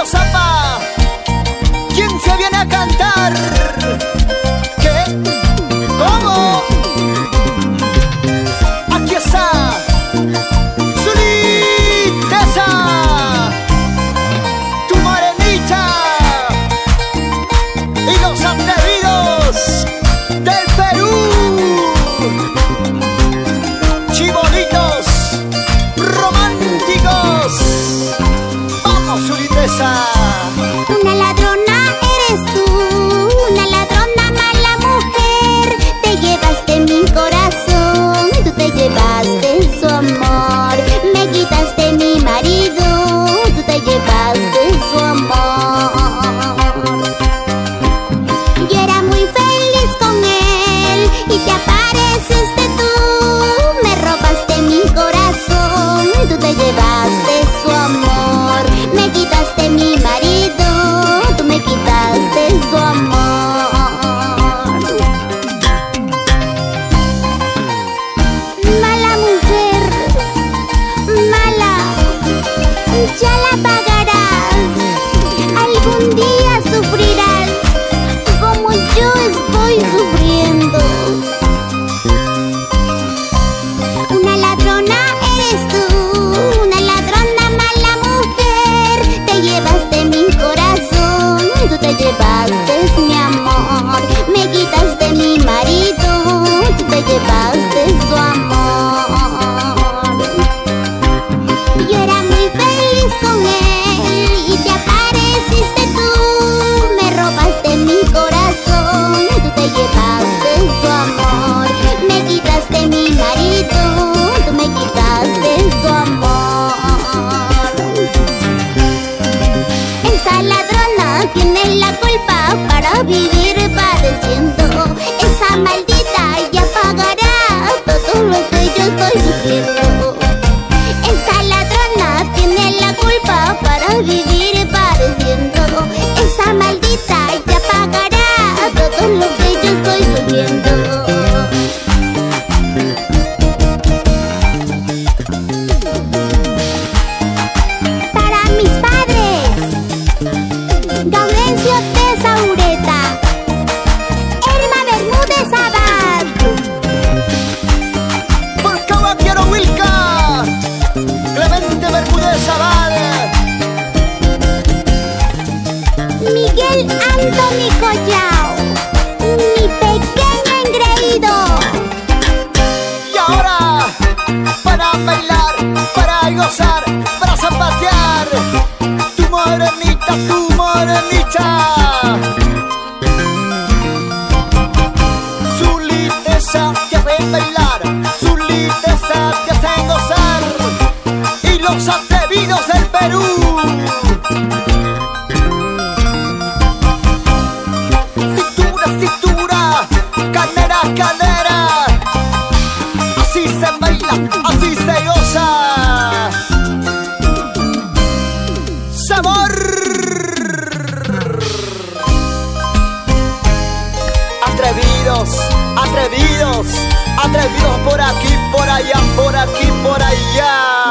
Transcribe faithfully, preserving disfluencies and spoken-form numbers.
Los Zapa, ¿quién se viene a cantar? ¿Qué? ¿Cómo? Aquí está Zulitesa, tu morenita, y los atrevidos del Perú, chibolitos románticos. Vamos, Zulitesa. Una ladrona eres tú, una ladrona mala mujer. Te llevaste mi corazón, tú te llevaste su amor. Me quitaste mi marido, tú te llevaste su amor. Yo era muy feliz con él y te apareciste tú. Me robaste mi corazón, tú te llevaste su amor. Me quitaste mi marido, tú me quitaste su amor. Mala mujer, mala, ya la pagarás. Algún día sufrirás como yo estoy sufriendo. Una ladrona eres tú, una ladrona mala mujer. Te llevaste mi corazón, tú te llevaste mi amor. Me quitaste mi marido, tú te llevaste su amor. Yo era muy feliz con él y te apareciste tú. Me robaste mi corazón, tú te llevaste su amor. Me quitaste mi marido, tú me quitaste su amor. Esa ladrona tiene la culpa para vivir padeciendo. Esa maldita ya pagará todo lo que yo estoy sufriendo. Esa ladrona tiene la culpa para vivir padeciendo. Esa maldita ya pagará todo lo que yo estoy sufriendo. Para mis padres, Gaudencio Tesaureta, Erma Bermúdez Abad, Por Cabaquiero Wilca, Clemente Bermúdez Abad, Miguel Anthony Collao, mi pequeño engreído. y ahora para bailar, para gozar, para zapatear, tu morenita, tu morenita. Zulitesa te hace bailar, Zulitesa te hace gozar, y los atrevidos del Perú. Cintura, cintura, cadera, cadera, así se baila, así se goza. ¡Sabor! Atrevidos, atrevidos, atrevidos por aquí, por allá, por aquí, por allá.